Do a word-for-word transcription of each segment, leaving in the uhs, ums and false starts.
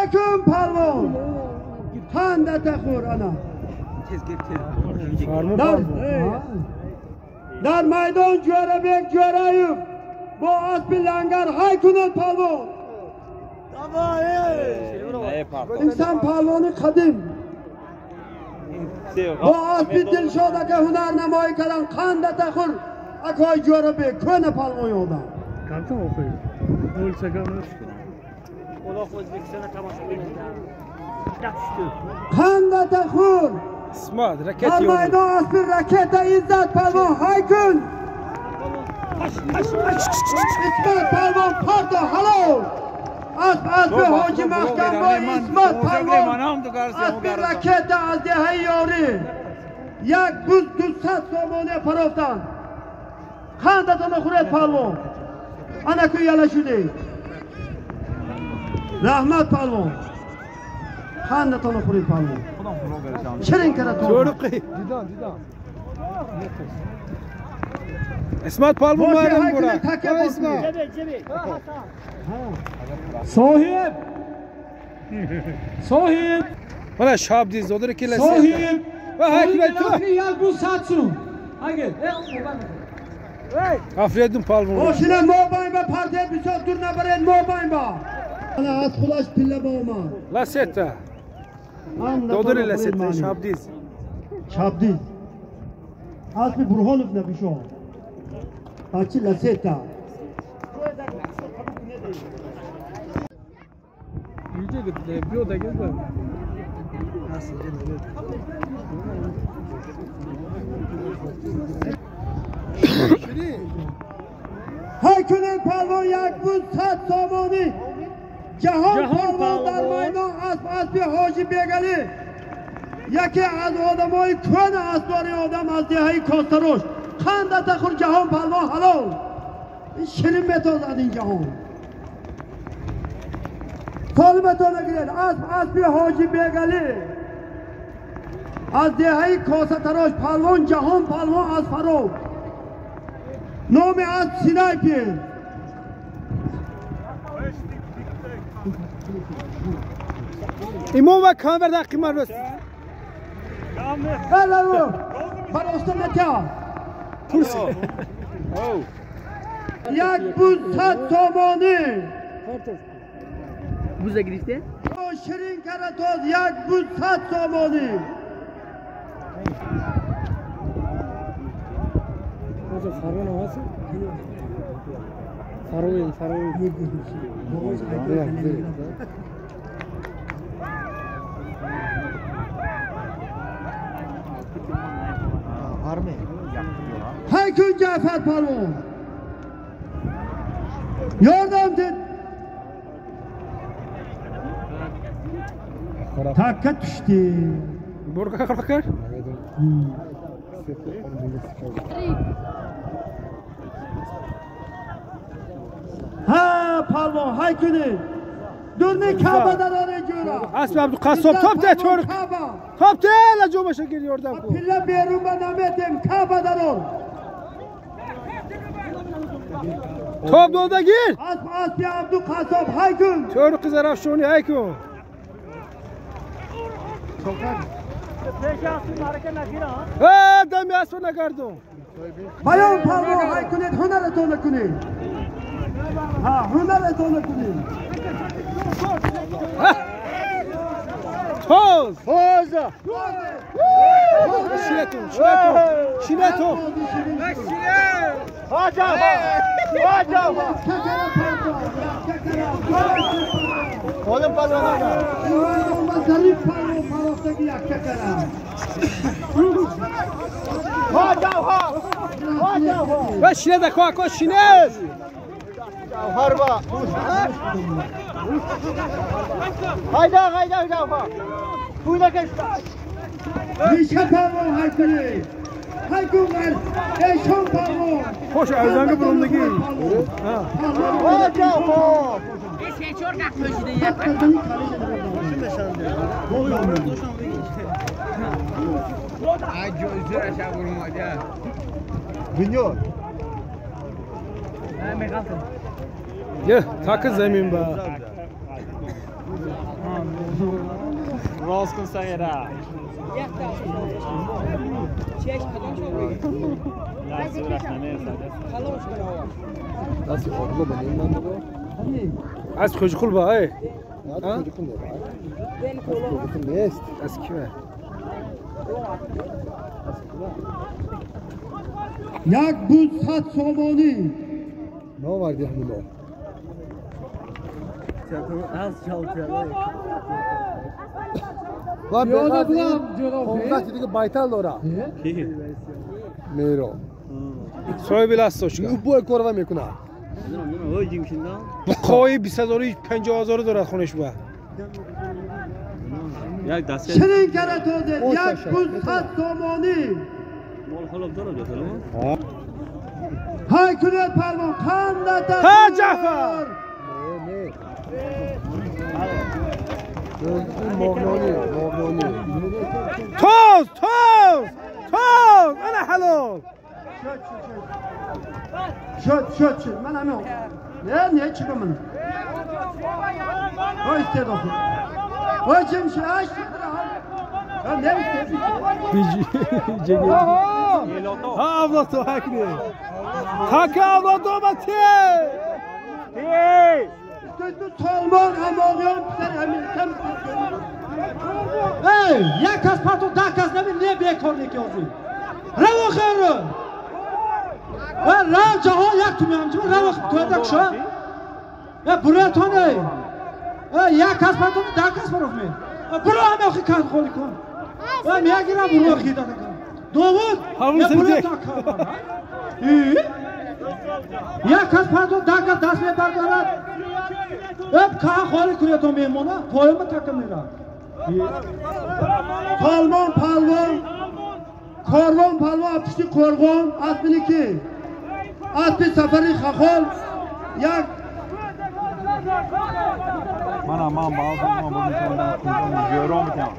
Haykün palvon. Kanda takur ana. Dar, dar maydon Cörebek Cörayüp. Bu asbil langar Haykün'ün palvon. İnsan palvonu kadim. Bu asbil Dilşodaki hunar namoyi karan Kanda takur. Akoy Cörebek köne palvon yolda. Kanta mı okuyor? Olsa kalmış. Kanda takur. İsmat, raket yok. Almayda asbir raketa İzzet palvon Haykün. İsmet palvon parto halo. Asb asbir hoci mahkam boy İsmet palvon. Asbir raketa az dehay yori. Yak buz dussat somone paroftan. Kanda takur palvon. Ana köy yalaşıdı. Rahmat palvon. Kanda takur palvon. Şirin kara Çorukı. Didan, didan. İsmat palvon madem bura. Ha İsmat. Cebe, cebe. Sohib. Sohib. Bana şab diz odur ki lese. Sohib. Ve haklet tu. Yal bu satsun. Hadi. Afredin palvon. Boşuna mobayın ba partiye bir çok durna baren mobayın ba. Ana az kulaş pille boğma. Laseta. Odur laseta şab diz. Şab diz. Az bir Burhanov ne bir şey. Açı laseta. İyice gitti. Bir oda gel bak. Nasıl geliyor? Haykünün palvon yak bu sat somoni. Cahan palvon darmayno asp aspi hoji begali. Yaki az odamoy kön asbari odam az dehayi kostaroş. Kanda takur cahan palvon halol. Şirin betoz adin cahan. Sol betona girer asp aspi hoji begali. Az dehayi kostaroş palvon cahan palvon az farok. Nomi az Sinaypir. İmam ve kamerada kımar versin. Hello. Bana usta ne ta? Kursi. Yak bu sat somoni. Buza girişte. O şirin karatoz yak bu sat somoni. Hoca farın havası. Farın, farın. Haykün Cafer palvon. Yordam dit. Takka düştü. Burka kalkar. Ha palvon Haykün'ü. Dürne Kabe'den oraya göre. Asma Abdü Kasop top de çoruk. Top de la cobaşa geliyor oradan bu. Pilla berumba nametim Kabe'den or. Top da orada gir. Asma Asya Abdü Kasop Haykün. Çoruk kızar afşoni Haykün. Ha demi asma gardo. Bayan palvon Haykün'ün hüner et onu kuni. Ha hüner et onu kuni. Toz. Toza. Şileto, şileto, şileto. Hocam. Hocam. Oğlum palvona da. Oğlum zarif palvon paloftaki yakkakara. Hocam ha. Hocam ha. Ve şilede koy koy şine. Harba. Hayda hayda hayda. Buyla geç. Nişa palvon Haykün'ü. Haykün var. Eşon palvon. Hoş azangı burundaki. Ha. Hocam ha. Sen çorgak köşede ya. Ay gözler aşağı vurma ya. Vinyor. Ye takı zemin ba. راست کن سایره Nasıl oldu benim ben bu? Az çocukul ba ay. Ha? Çocukul ne ba? Çocukul ne ist? Eski mi? یک بود صد سامانی Ne var diye bunu? Lan ben Yola hadi. bulam diyorlar. Kongat dedi ki baytal ora. Mero. سوی بلاست توش Nu bu korva mekuna. خواهی بیست هزار و پنجاه هزار دارد خونش با یک دست چنین کرد توده یک بود صد سامانی های کنید پرمان خاندت ها جعفر Ne ne? Mognoni, mognoni. توز توز توز انا حلال شد شد شد من همه نه نه چی من های استعداد های جمشی اش ها نه استعداد بیجی جگه ها اولاد تو حکنی حک اولاد تو باتی تو تالمان هماغیان پسر همین کم ای یک کس پرتو ده کس نمی نه بیکار نکیازی رو خیر رو رو جهان یک تو میام چون رو تو دک شو برای تو نه یک کس پرتو ده کس پروف می برو همه اخی کار خوری کن و میگیرم برو اخی داده کن دوود یا برای تو کار یک کس پرتو ده کس دست می بردارد اب کار خوری کنی تو میمونه پایم تکم میرم پالمان پالمان کاروان پالمان اپشتی کارگان اسبی کی اسبی سفری خخال یک من هم من باز ما با میتونم جورو میتونم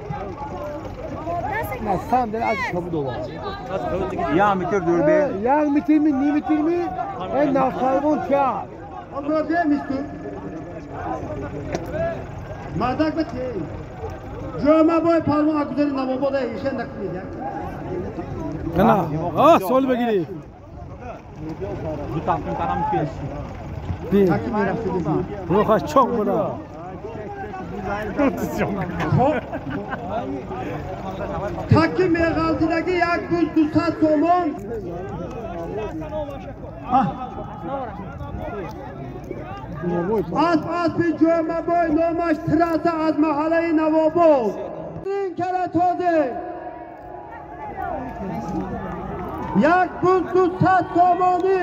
Ne sen de az kabul ol. یا میتر دور به Yani mitir mi, ni mitir mi? En naftalgon kâr. Ama değil misin? Madak mı ki? Cuma boy palma akuderi navaboda da işe nakliye. انا اه سوال بگیری دو تامتون کارم پیش بی Takım yarası dedi. روخش çok بودا Takım meygalcıdaki yak buz dusat somon. As as bir cuma boy nomaş trasa az mahalle navabo. Rin kere toze. یک بوز دو صد سامانی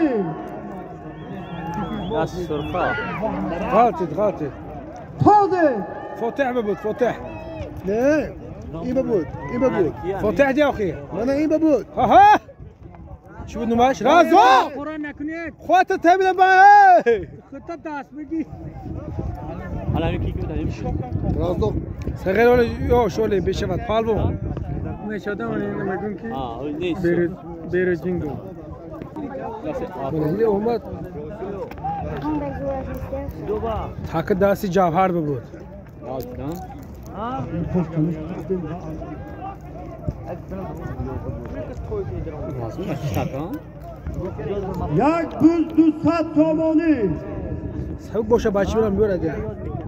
غلطت غلطت تازه فتح ببود فتح Ne? İyi babut, iyi babut. فتح دي اخي Bana iyi babut. ها ها شو بدنا ماش رازو قرآن نکنید خواته تبلا با خطه دست بگی Razok. صغير ولا يو شولي بشفت بالبو نشاده من اینه میگن که بیر بیر جنگو Bana iyi olmaz. تاك داسي جوهر ببود یک بوز دو صد سامانی سبب باشه بچه برم بیاره دیگه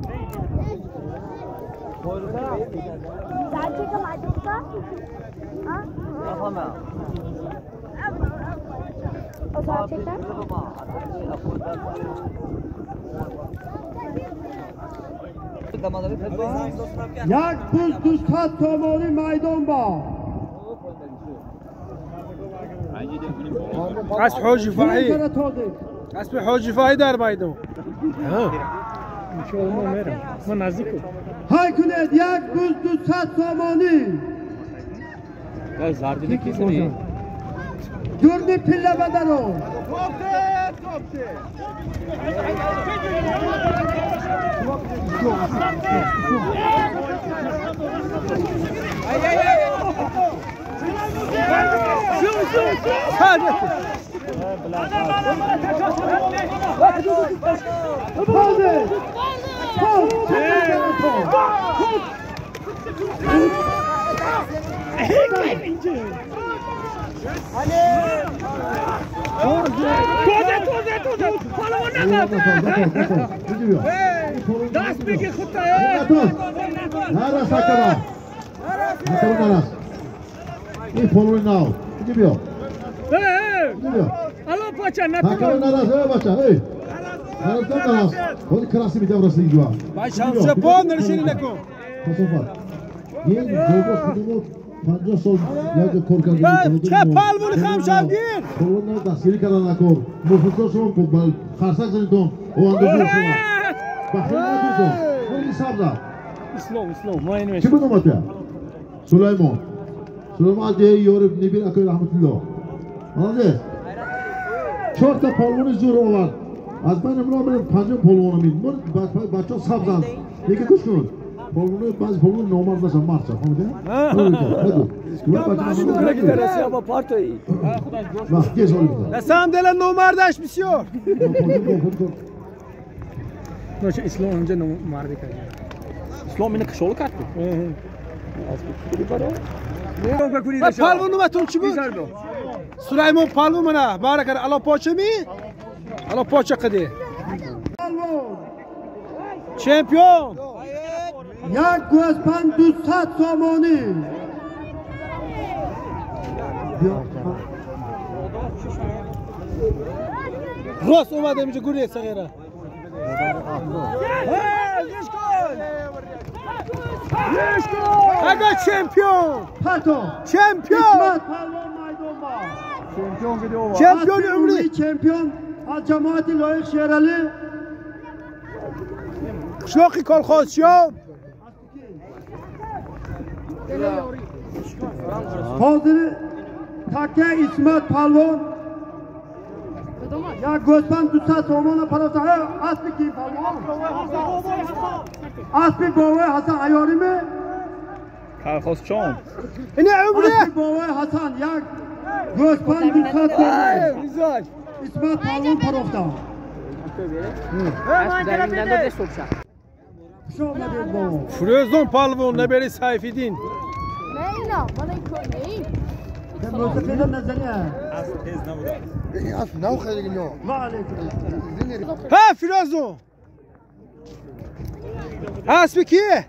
یک بوز دو صد سامانی میدان با اسب حاجی فاهی کره تازه اسب حاجی فاهی در میدون ها شما ما میرم ما نزدیکم های کنید یک بوز دو صد سامانی زردی کسی دورنی پله بدرو تازه توزه توزه توزه پالوان نکن دست بگیر خودتا نرس حکما حکما نرس این پالوان ناو اینجا بیا اینجا بیا الان پاچه حکما نتون نرس ای بچه ای نرس دم نرس خودی کراسی میتیم رسید اینجا باید شمسه پا نرشینی نکن تصفر این دوگاز خودمون پنجاه سال یاد کار کردیم چه پالوانی خم شوگیر پالوان ناو دستگیری کردن نکن مفصل شما کن خرسک زنیتون او اندازه شما بخیر نکنتون خیلی سبزه اسلو اسلو ما اینو چی بود اومده؟ سلیمان سلیمان از دیگه یارب نبیر اکای رحمت الله آنده چهار تا پالوان زور آورد از من امرا برم پنجم پالوان مید بچه ها سبزند یکی کش کن پالوان بعضی پالوان نامرد باشن مرد شد فهمیده؟ دستم دل نومردش بسیار نوچه اسلام اونجا مردی کرد اسلام اینه کشول کرد و پالوان نومتون چی بود؟ سلیمان پالوان منه بارکر الان پاچه می؟ الان پاچه قده چمپیون یک گوسفند دویست سامانی راست اومده میشه گوری صغیره اگه چمپیون پتو چمپیون اسمت پلوان میدون با چمپیون عمری چمپیون از جماعت لایق شیرالی شلوقی کالخواسیان حاضر تکه اسمت پلوان یک گوسفند دویست سامان پراسته اسبی کی پلوان اسبی باوی حسن عیاریمه کارخواست چون اینه عمری اسبی باوی حسن یک گوسفند دویست سامان اسمت پلوان پراسته فروزون پالوان نبری سیفیدین نه من این کنیم ده موسیقی نزنیه این اصل نو خیلی نو ها فروزون اسبی کیه؟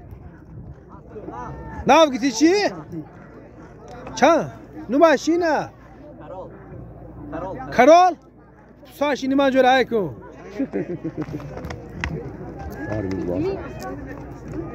ناو گیتی چی؟ چند؟ نماشینه کرال ساشی نمان جور های کن